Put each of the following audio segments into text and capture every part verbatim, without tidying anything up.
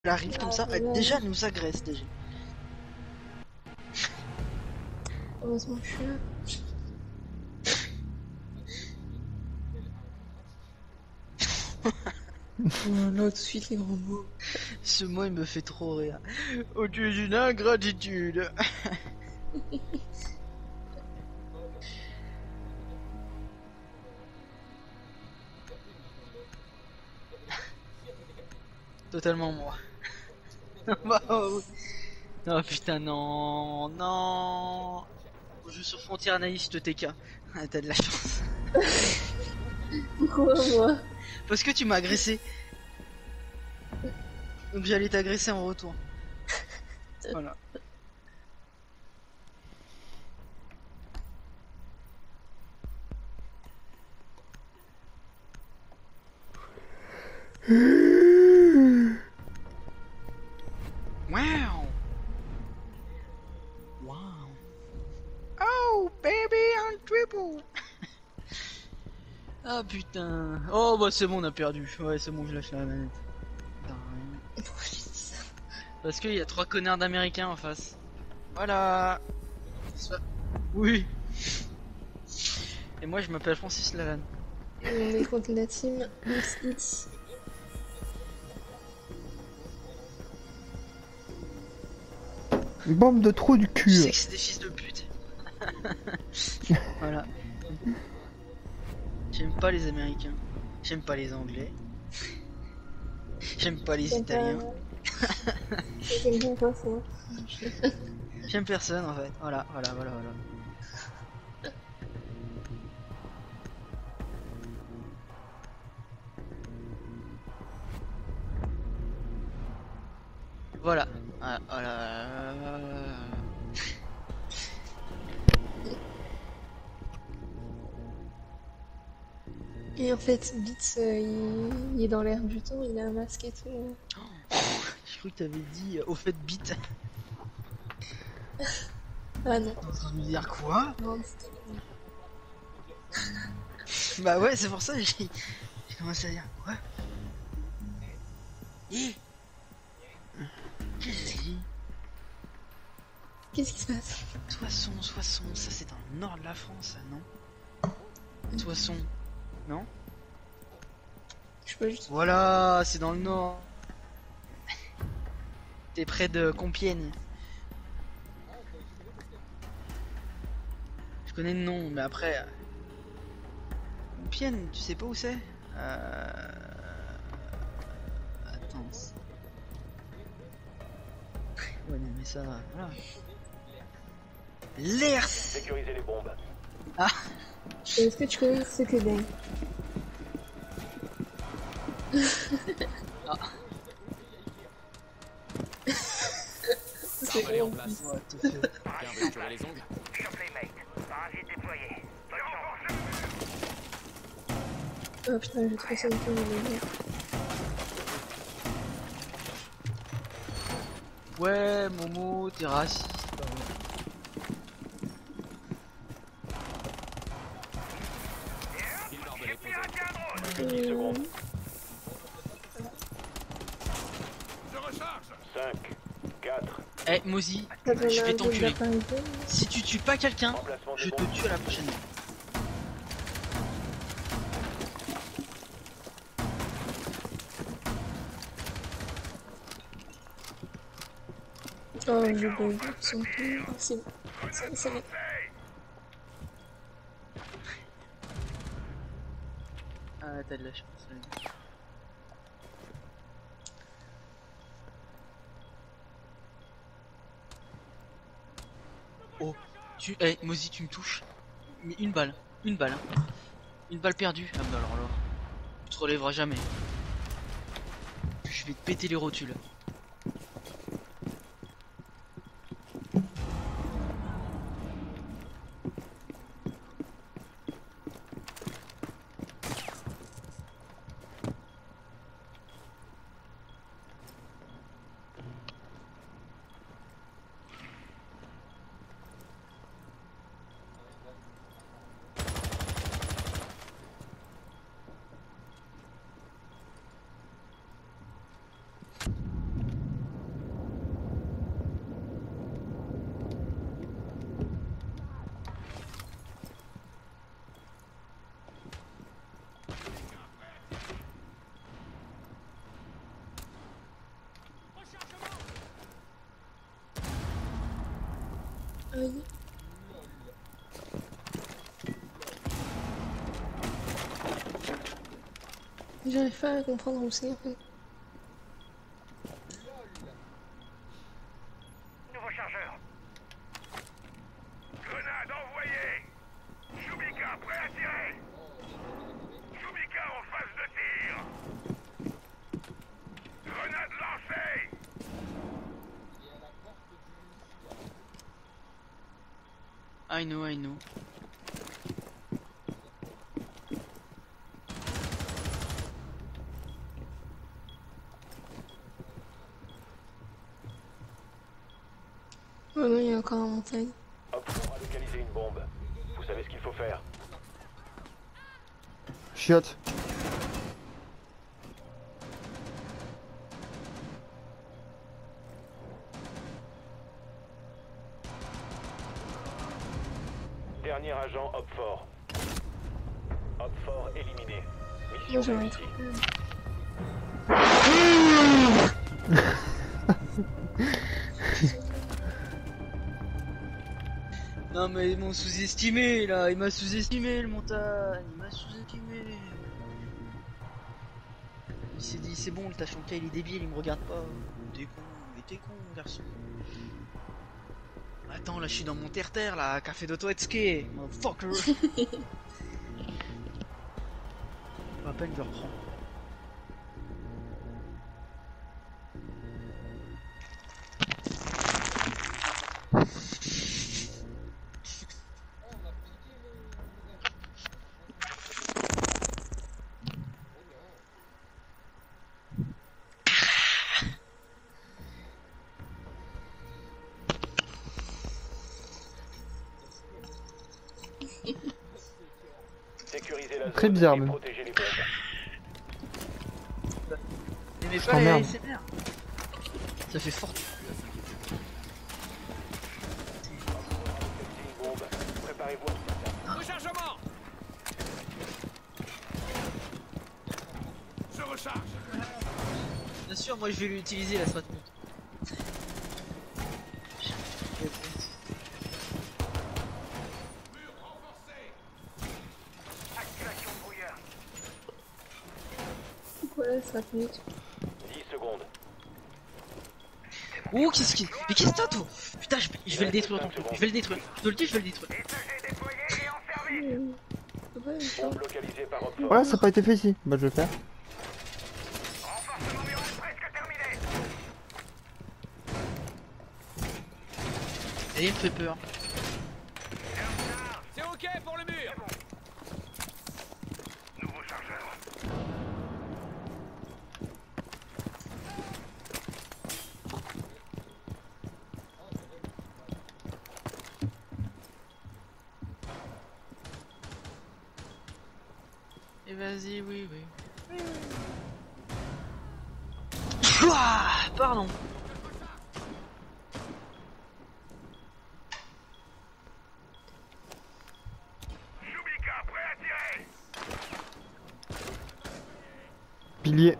Elle arrive comme Ah, ça, elle ouais. déjà elle nous agresse déjà. Heureusement que je suis là. Oh là, tout de suite les gros mots. Ce mot il me fait trop rire. Oh tu es une ingratitude. Totalement moi. Bah, oh, oh putain non, non. On joue sur Frontière Naïf de T K. Ah, t'as de la chance. Pourquoi moi? Parce que tu m'as agressé. Donc j'allais t'agresser en retour. Voilà. Wow. Wow. Oh baby un triple. Ah putain. Oh bah c'est bon on a perdu. Ouais c'est bon je lâche la manette. Putain, rien. Pourquoi j'ai dit ça? Parce qu'il y a trois connards d'américains en face. Voilà. Soit- Oui. Et moi je m'appelle Francis Lalanne. Et on est contre la team X X. Une bande de trous du Tu cul. sais que c'est des fils de pute. Voilà. J'aime pas les Américains. J'aime pas les Anglais. J'aime pas les J'aime Italiens. pas... J'aime bien quoi ça. J'aime personne en fait. Voilà, voilà, voilà, voilà. Voilà. Ah, voilà. Et en fait, Beats, euh, il... il est dans l'air du temps, il a un masque et tout. Je crois que t'avais dit euh, au fait bite. Ah non. T'es en train de me dire quoi? Non, c'était... Bah ouais, c'est pour ça que j'ai j'ai commencé à dire quoi? Eh Qu'est-ce que c'est? Qu'est-ce qui se passe? Soissons, Soissons, ça c'est dans le nord de la France, ça, non? Soissons, non? Je peux juste... Voilà, c'est dans le nord. T'es près de Compiègne. Je connais le nom, mais après... Compiègne, tu sais pas où c'est? Euh... Attends. Ouais, non, mais ça... Voilà. L'air. Sécuriser les bombes. Ah. Est-ce que tu connais ce que dingue? Ah. C'est Arbalète en bon. place. Ouais, tout fait. Bien restaurer les ongles. Oh putain, j'ai trop ça de temps de le dire. Ouais, Momo, t'es raciste. Bah ouais. Pile d'arbalète posée. Euh, dix secondes. cinq, quatre. Eh, Mozi, t'as besoin je d'un vais groupe t'enculer. d'appareillage? Si tu tues pas quelqu'un, Emplacement des je te bombes. tue à la prochaine. Oh, j'ai pas vu son plus. C'est bon. Ça, ça va. Ah, t'as de la chance. ouais. Oh, tu... Eh, Mozi, tu me touches. Mais une balle. Une balle. hein. Une balle perdue. Ah bah alors là. Tu te relèveras jamais. Je vais te péter les rotules. Oui. J'arrive pas à comprendre où c'est en fait. Nouveau chargeur. Grenade envoyée. Chewbacca prêt à tirer. Chewbacca en phase de tir. Grenade lancée. I know, I know. Oh non, il y a encore un montagne. Option à localiser une bombe. Vous savez ce qu'il faut faire. Chiotte. Dernier agent Hopfort. Hopfort éliminé. Moi Mission j'aimerais réussie. trop. Non mais ils m'ont sous-estimé là, il m'a sous-estimé le montagne, il m'a sous-estimé. Il s'est dit c'est bon, le Tachanka il est débile, il me regarde pas. T'es con, mais t'es con garçon. Attends là je suis dans mon terre-terre là, café d'Otoetsuke, motherfucker. À peine je reprends. Sécuriser la zone Très bizarre, et même. protéger les bombes. N'aimez Je pas les t'emmerde. A S M R. Ça fait fort. Localiser une bombe. Préparez-vous. Rechargement. Je recharge. Bien sûr, moi je vais l'utiliser la strat. Activation de brouillard. Voilà, cinq minutes. dix secondes. Oh qu'est-ce qui... Mais qu'est-ce que t'as toi? Putain je, je vais le détruire ton truc, je vais le détruire. Je te le dis, je vais le détruire. S G déployé et en service. Mmh. Ouais, ça. Bombe localisée par Hopfort. Voilà, ça n'a pas été fait ici. Bah, je vais le faire. Renforcement mural presque terminé. Et il me fait peur. C'est ok pour le mur. Nouveau chargeur. Et vas-y, oui, oui. Ouah, pardon. Chewbacca prêt à tirer. Pilier.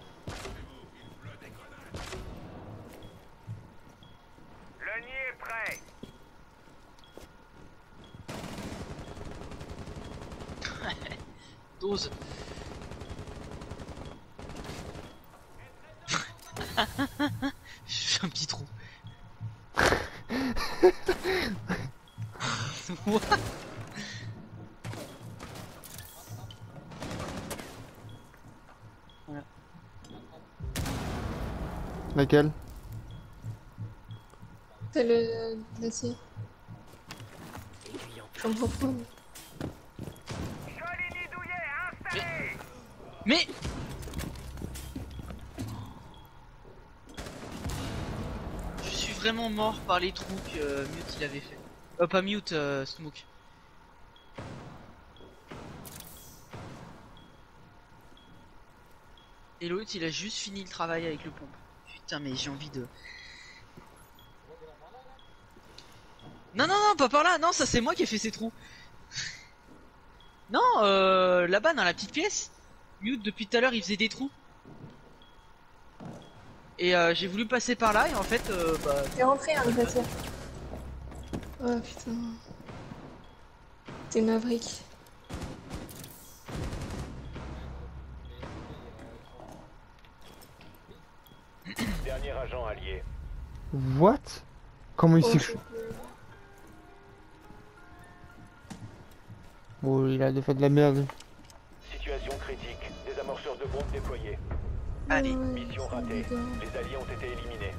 Le nid est prêt. Dose. Je fais un petit trou. What? Voilà. Laquelle? C'est le glacier. Je comprends pas. Joli nid douillet installé. Mais je suis vraiment mort par les trous que euh, Mute il avait fait. Euh, pas Mute, euh, Smoke. Et l'autre il a juste fini le travail avec le pompe. Putain mais j'ai envie de... Non non non pas par là, non ça c'est moi qui ai fait ces trous. Non euh, là-bas dans la petite pièce, Mute depuis tout à l'heure il faisait des trous. Et euh, j'ai voulu passer par là et en fait euh, bah... C'est rentré un glacier. Oh putain. T'es Maverick. Dernier agent allié. What? Comment il Oh, s'est... je- Oh, il a fait de la merde. Situation critique. Des amorceurs de bombes déployés. Allez, Ouais, Mission c'est ratée. bizarre. Les alliés ont été éliminés.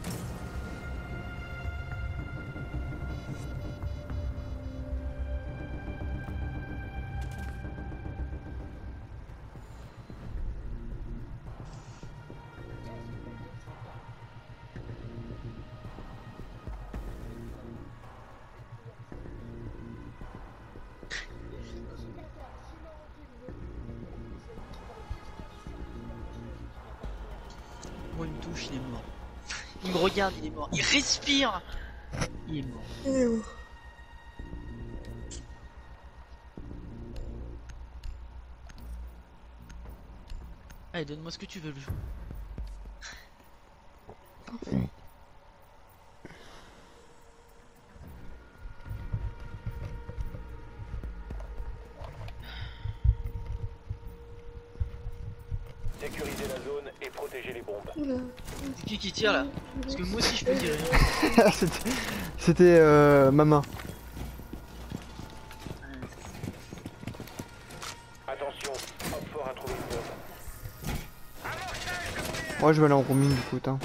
Moi, il me touche, il est mort. Il me regarde, il est mort. Il respire. Il est mort. Il est où? Allez, donne-moi ce que tu veux, le jeu. Sécuriser la zone et protéger les bombes. Oula. C'est qui qui tire là? Parce que moi aussi je peux tirer. C'était c'était, euh, ma main. Attention, Hop fort a trouvé une bombe. Moi je vais aller en roaming du coup, hein.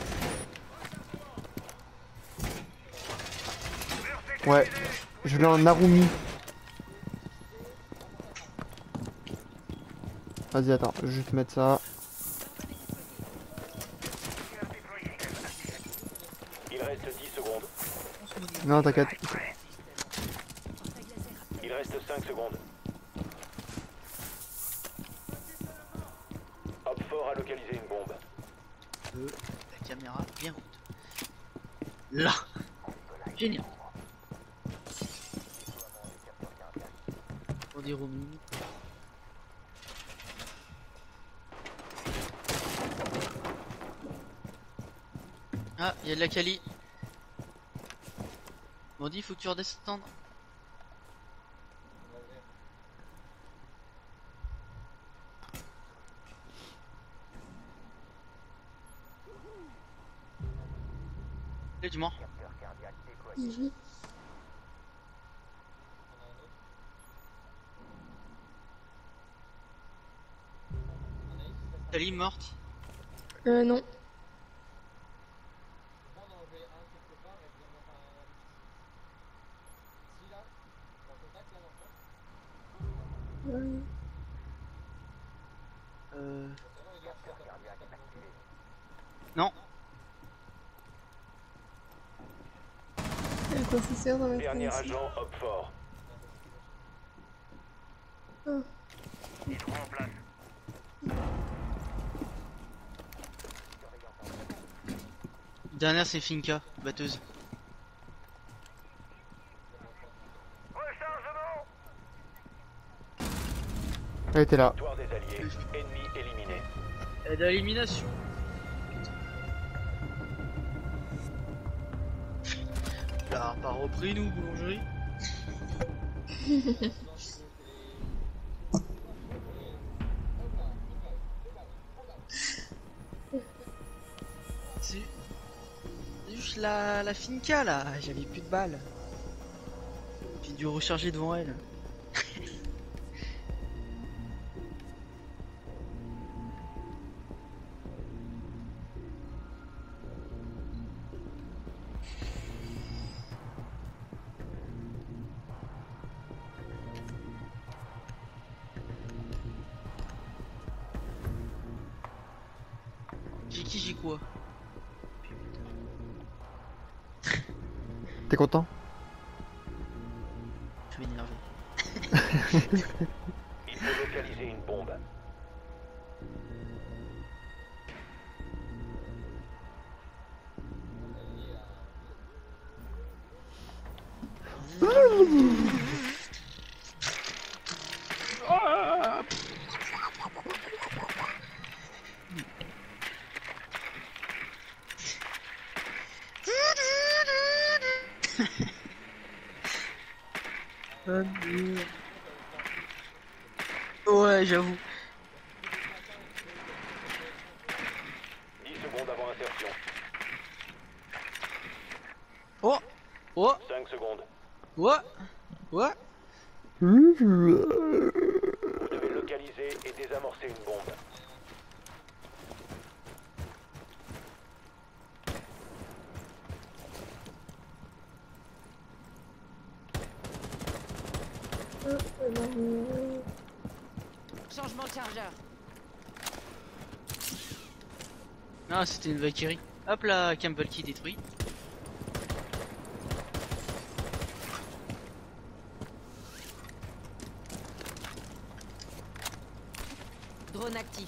Ouais, je vais en Narumi. Vas-y, attends, je vais juste mettre ça. Il reste dix secondes. Non, t'inquiète. Il reste cinq secondes. Hop fort a localisé une bombe. Euh, la caméra bien haute. Là. Génial. On dit roaming. Ah, il y a de la Kali. Bon, dit, faut que tu redescendes. Allez, du mort. Mhm. Kali morte. Euh, non. Ouais. Euh... Non. À quoi ça sert dans la Dernier ici? agent Hop fort. Oh. Dernière, c'est Finka, batteuse. Elle était là. Victoire des alliés. Ennemi éliminé. Aide à l'élimination. Là, pas repris nous, boulangerie. C'est c'est juste la, la Finca là, j'avais plus de balles. J'ai dû recharger devant elle. J'ai qui, j'ai quoi? T'es content? Je vais m'énerver. Il faut localiser une bombe. Ah, merde. Ouais, j'avoue. dix secondes avant insertion. Oh, oh, cinq secondes. ouais, ouais. Vous devez localiser et désamorcer une bombe. Ah, alors, Changement de chargeur. Ah, c'était une Valkyrie. Hop là, Campbell qui détruit. Drone actif.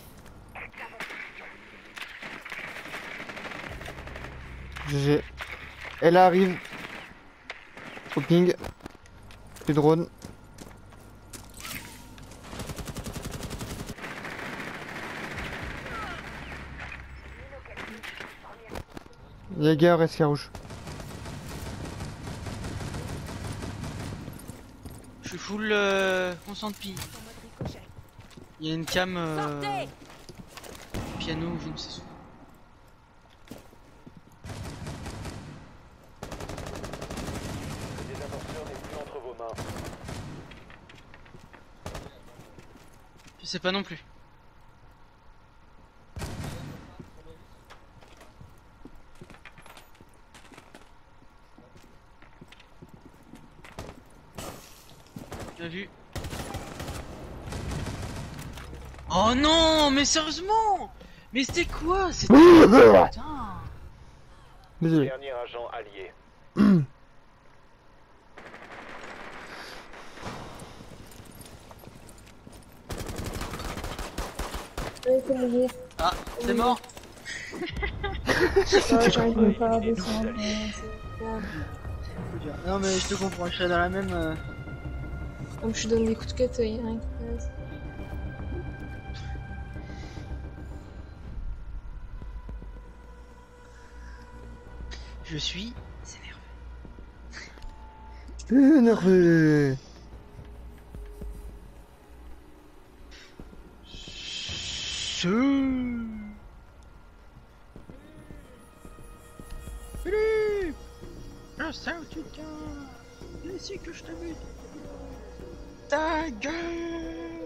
G G. Elle arrive. Au ping. Les drones. Jaeger, S K rouge. Je suis full euh, consent de pille. En mode ricochet. Il y a une cam euh, Sortez. piano, je ne sais pas. Le désamorceur n'est plus entre vos mains. Je sais pas non plus. Bien vu. Oh non, mais sérieusement! Mais c'était quoi? C'était... Putain! Désolé. Dernier agent allié. ouais, c'est mouillé. Ah, c'est mort! Ouais, j'arrive même pas à descendre. euh, c'est grave. Non mais je te comprends, je suis dans la même... euh, Comme je donne des coups de queue, il y a rien qui passe. Je suis... C'est nerveux. Énervé. Ce... Philippe! Ah ça où tu tiens! Laissez que je t'amuse! Ta gueule!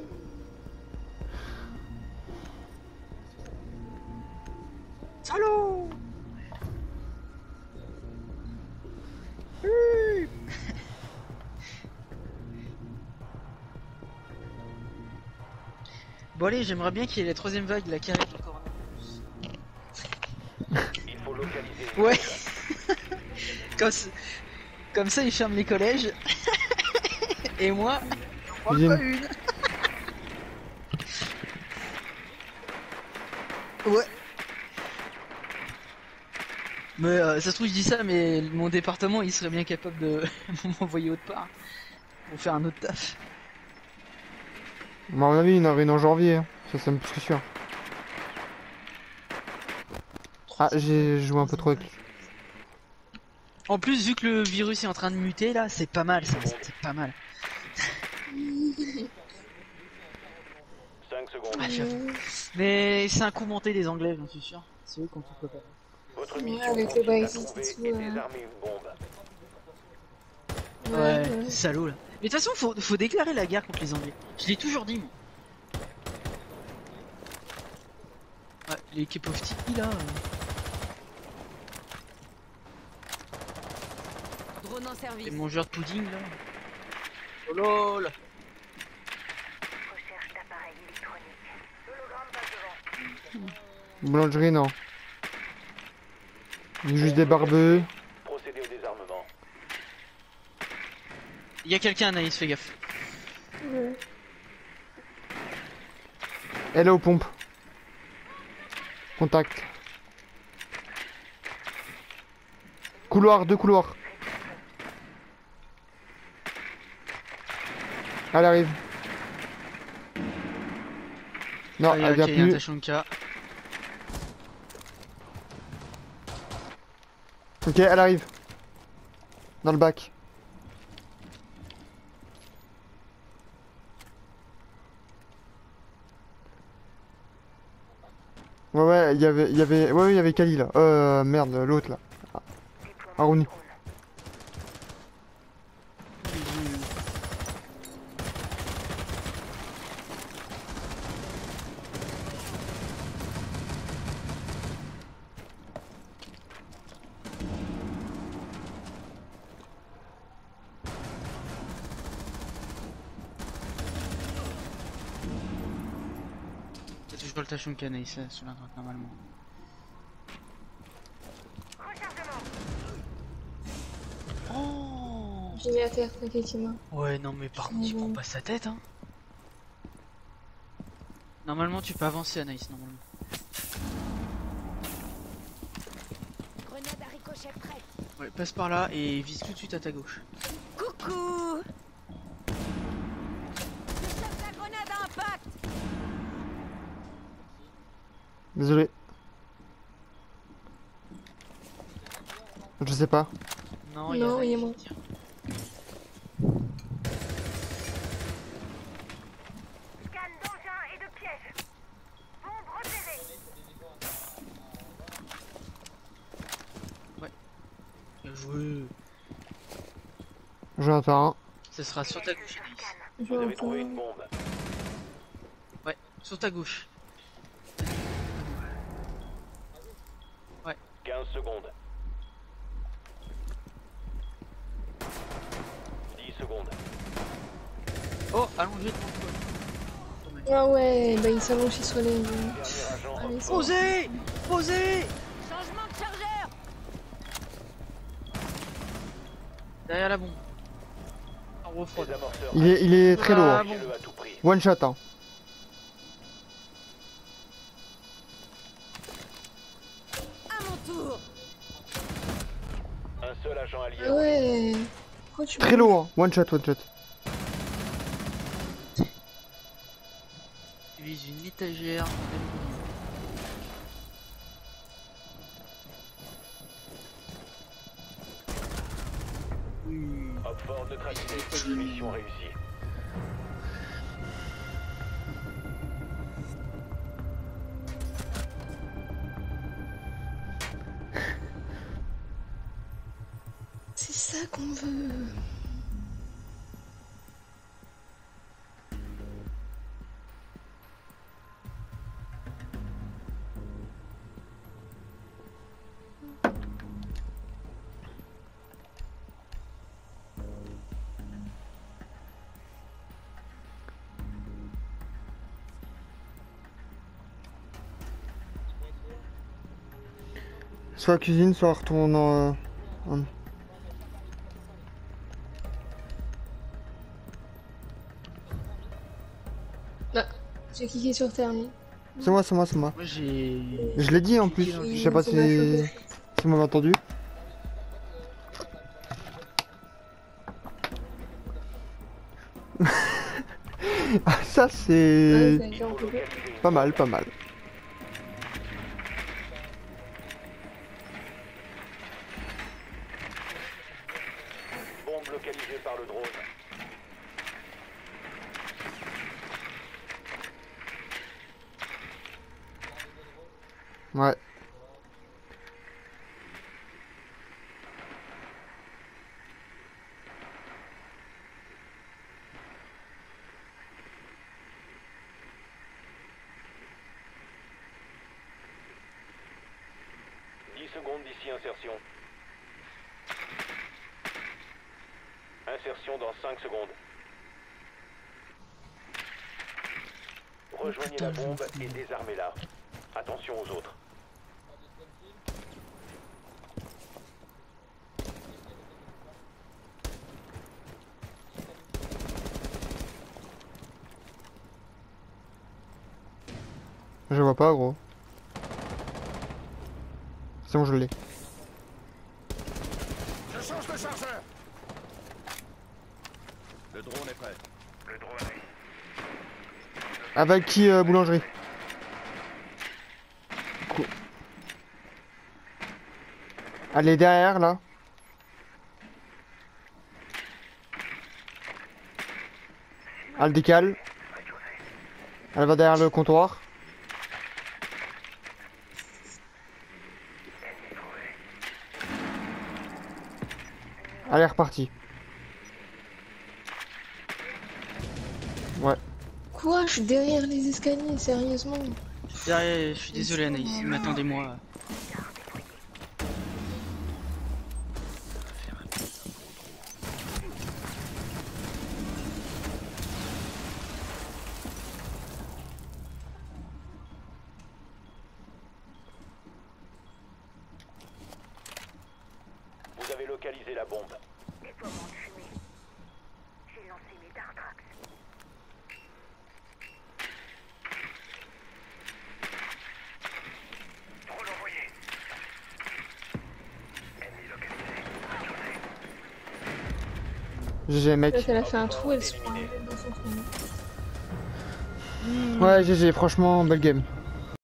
Salaud! Philippe! Bon allez, j'aimerais bien qu'il y ait la troisième vague là qui arrive encore. Il faut localiser une Ouais. Comme, ça- comme ça, ils ferment les collèges. Et moi, j'en prends Deuxième. pas une. Ouais. Mais euh, ça se trouve, je dis ça, mais mon département, il serait bien capable de m'envoyer autre part. Pour faire un autre taf. À mon avis, il y en aurait une en janvier. hein. Ça, c'est plus que sûr. Ah, j'ai joué un peu trop avec lui. En plus, vu que le virus est en train de muter, là, c'est pas mal, ça. C'est pas mal. cinq secondes. Ah, j'avoue. Mais c'est un coup monté des Anglais, j'en suis sûr. C'est eux qui ont tout préparé. Votre Ouais, mission avec le consiste à Brexit trouver et tout, et euh. désarmer une bombe. Ouais, ouais. salaud là. Mais de toute façon, faut, faut déclarer la guerre contre les Anglais. Je l'ai toujours dit, moi. Ouais, les Kepofti là. euh. Drone en Les service. mangeurs de pudding là. Oh lol. Recherche d'appareils électroniques. Hologramme passe devant. Boulangerie, non. Il y a juste des barbeux. Procédez au désarmement. Il y a quelqu'un, Anaïs, fais gaffe. Ouais. Elle est aux pompes. Contact. Couloir, deux couloirs. Elle arrive. Non, Ah, il y a, elle vient ok, il y a un plus. Tachanka. Ok, elle arrive. Dans le bac. Ouais, ouais, il y avait, il y avait, ouais, ouais, il y avait Kali là. Euh, merde, l'autre là. Aruni. T'as toujours le tachon canaïs sur la droite normalement. Oh J'ai mis à terre, t'inquiète, Ima. ouais, non mais par contre, tu Mhm. prends pas sa tête, hein. Normalement, tu peux avancer, Anaïs, normalement. Grenade à ricochet prête. Ouais, passe par là et vise tout de suite à ta gauche. Coucou. Je cherche la grenade à impact. Désolé. Je sais pas. Non, il y a Non, il est Anaïs mort. qui tire. Scan d'engins et de pièges. Bombe repérée. Bien joué. J'en entends un. Ce sera sur ta gauche, Anaïs. Je Vous avez trouvé entends. une bombe. Ouais, sur ta gauche. quinze secondes. dix secondes. Oh, allongé devant toi. Ah ouais, bah il s'allonge sur les... Dernier agent. Allez, c'est Posez Posez Changement de chargeur. Derrière la bombe. En refroid. Désamorceur. Il est, il est très lourd. Ah, hein. bon. Le à tout prix. One shot, hein. À mon tour. Un seul agent allié. Ah ouais. Pourquoi tu... Très lourd, hein. One shot, one shot. Tu vises une étagère. Oui. Hop fort neutralisé. Mission réussie. C'est ça qu'on veut. Soit à la cuisine, soit retourne en... en- J'ai cliqué sur terre, lui. C'est moi, c'est moi, c'est moi. Moi j'ai. Je l'ai dit en plus. Je sais pas si, si vous m'avez entendu. Ah, ça Ouais, c'est c'est un peu... pas mal, pas mal. Bombe localisée par le drone. Ouais. dix secondes d'ici insertion. Insertion dans cinq secondes. Rejoignez la bombe et désarmez-la. Attention aux autres. Je vois pas, gros. C'est bon, je l'ai. Je change de chargeur. Le drone est prêt. Le drone est. Avec qui, euh, boulangerie? Cool. Elle est derrière, là. Elle décale. Elle va derrière le comptoir. Allez, reparti. Ouais. Quoi? Je suis derrière les escaliers, sérieusement. Derrière, je suis désolé Anaïs, mais attendez-moi. Vous avez localisé la bombe. Déploiement de fumée. J'ai lancé mes Dartrax. Drone envoyé. Ennemi localisé. G G, mec. Là, elle a fait un trou, elle se prend un dans son trou. Ouais, G G, franchement, belle game.